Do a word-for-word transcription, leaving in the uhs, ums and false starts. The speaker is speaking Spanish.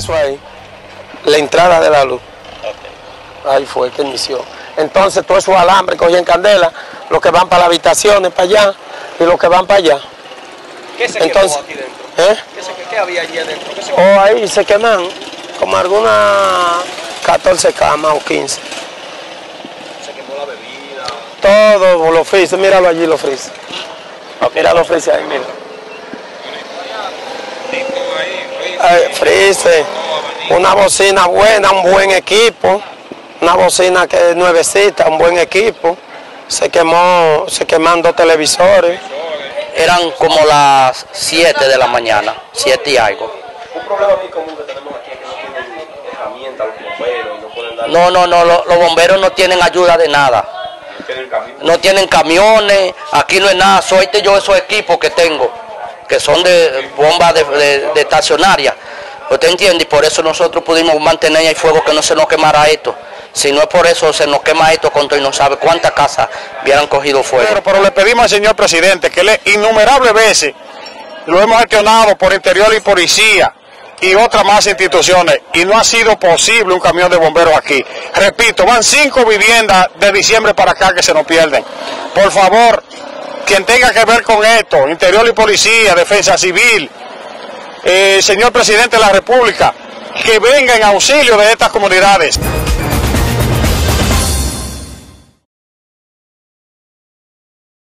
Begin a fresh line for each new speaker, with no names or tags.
eso ahí, la entrada de la luz. Okay. Ahí fue que inició. Entonces todos esos alambres cogían candela, los que van para las habitaciones, para allá, y los que van para allá.
¿Qué se
Entonces,
quemó aquí dentro?
¿eh?
¿Qué, se, qué había allí adentro? ¿Qué se
oh, ahí se queman como algunas catorce camas o quince.
Se quemó la bebida.
Todos los frises, míralo allí los frises. Mira los frises ahí, mira. Ay, frises, una bocina buena, un buen equipo, una bocina que es nuevecita, un buen equipo. Se quemó, se queman dos televisores.
Eran como las siete de la mañana, siete y algo.
Un problema muy común que tenemos aquí es que no tienen herramientas los bomberos y no pueden dar...
No, no, no, lo, los bomberos no tienen ayuda de nada.
No tienen camiones.
No tienen camiones, aquí no es nada, suelte yo esos equipos que tengo, que son de bombas de, de, de estacionaria. ¿Usted entiende? Y por eso nosotros pudimos mantener ahí fuego, que no se nos quemara esto. Si no es por eso, se nos quema esto con todo y no sabe cuántas casas hubieran cogido fuego.
Pero, pero le pedimos al señor presidente que le innumerables veces lo hemos gestionado por Interior y Policía y otras más instituciones y no ha sido posible un camión de bomberos aquí. Repito, van cinco viviendas de diciembre para acá que se nos pierden. Por favor, quien tenga que ver con esto, Interior y Policía, Defensa Civil, eh, señor presidente de la República, que venga en auxilio de estas comunidades.